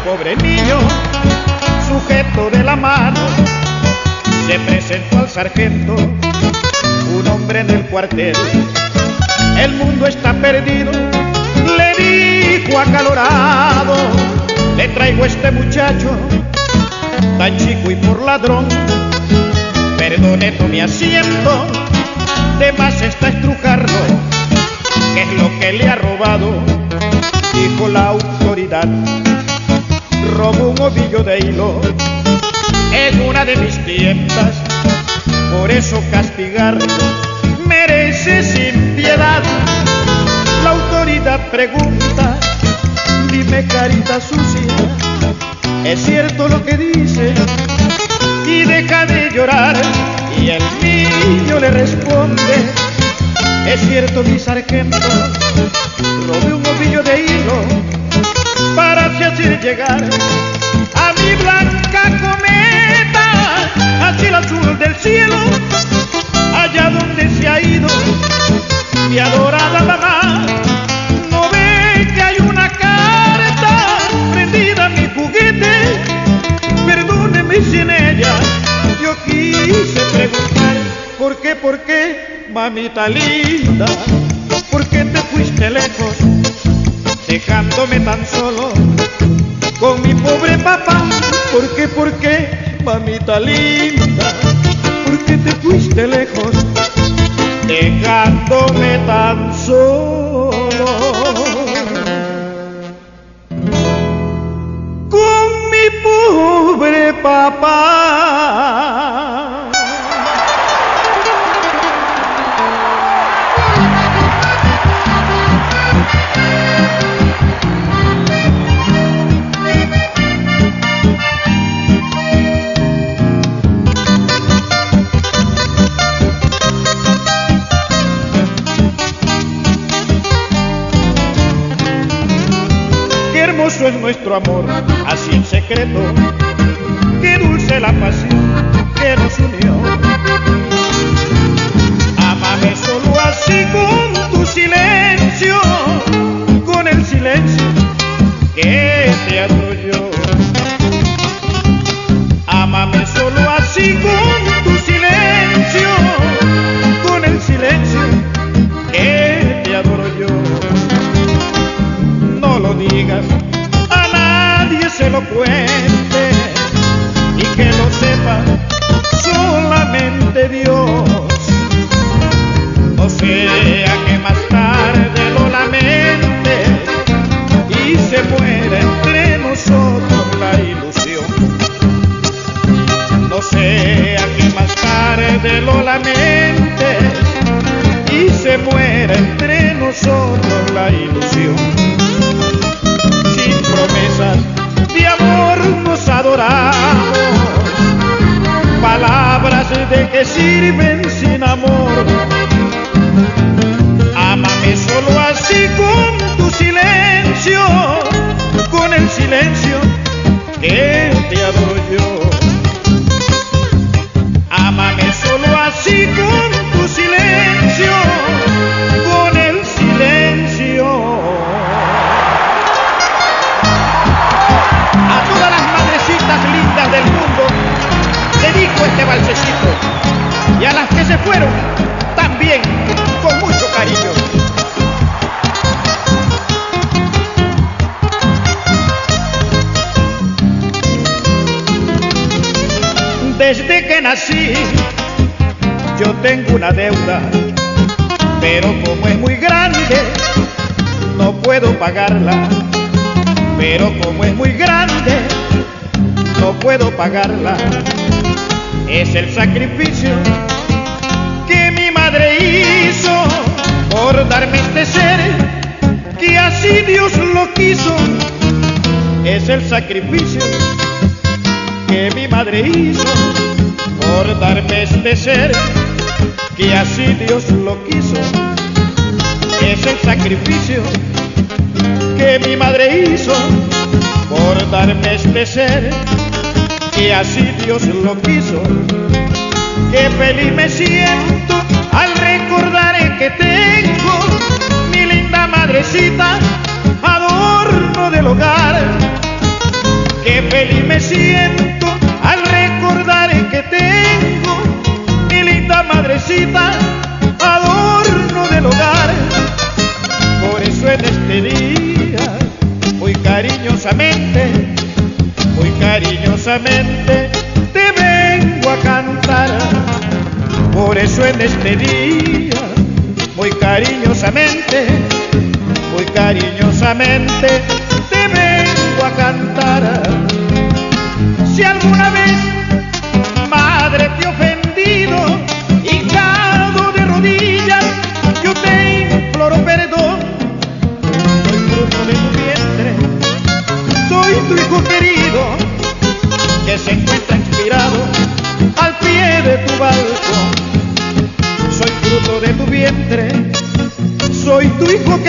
pobre niño, sujeto de la mano, se presentó al sargento, un hombre en el cuartel. El mundo está perdido, le dijo acalorado. Le traigo a este muchacho, tan chico y por ladrón. Perdone, tome asiento, de más está estrujarlo. ¿Qué es lo que le ha robado? Dijo la autoridad. Robó un ovillo de hilo en una de mis tiendas, por eso castigarlo merece sin piedad. La autoridad pregunta, dime carita sucia, ¿es cierto lo que dice? Y deja de llorar, y el niño le responde, es cierto mi sargento, robé un ovillo de hilo para hacer llegar a mi blanca cometa hacia el azul del cielo, allá donde se ha ido mi adorada mamá. No ve que hay una carta prendida a mi juguete, perdóneme sin ella. Yo quise preguntar, por qué, mamita linda? ¿Por qué te fuiste lejos, dejándome tan solo con mi pobre papá? ¿Por qué, mamita linda? ¿Por qué te fuiste lejos, dejándome tan solo con mi pobre papá? Hermoso es nuestro amor, así en secreto, qué dulce la pasión que nos unió. Ámame solo así con tu silencio, con el silencio que te adoro yo. Ámame solo así con tu silencio, con el silencio que te adoro yo. No lo digas, a nadie se lo cuente, y que lo sepa solamente Dios. No sea que más tarde lo lamente y se muera entre nosotros la ilusión. No sea que más tarde lo lamente y se muera entre nosotros la ilusión. Sin promesas de amor nos adoramos, palabras de que sirven sin amor. Ámame solo así con tu silencio, con el silencio que te adoro yo. Ámame solo así con tu silencio, con el silencio. A todas las madrecitas lindas del mundo dedico este balsecito, y a las que se fueron también con mucho cariño. Desde que nací yo tengo una deuda, pero como es muy grande no puedo pagarla. Pero como es muy grande no puedo pagarla. Es el sacrificio que mi madre hizo por darme este ser, que así Dios lo quiso. Es el sacrificio que mi madre hizo por darme este ser, que así Dios lo quiso. Es el sacrificio que mi madre hizo por darme este ser, que así Dios lo quiso. Qué feliz me siento al recordar que tengo mi linda madrecita, adorno del hogar. cariñosamente te vengo a cantar. Por eso en este día, muy cariñosamente te vengo a cantar. Si alguna vez, madre, te he ofendido, hincado de rodillas, yo te imploro perdón. Soy fruto de tu vientre, soy tu hijo querido, que se encuentra inspirado al pie de tu balcón. Soy fruto de tu vientre, soy tu hijo querido,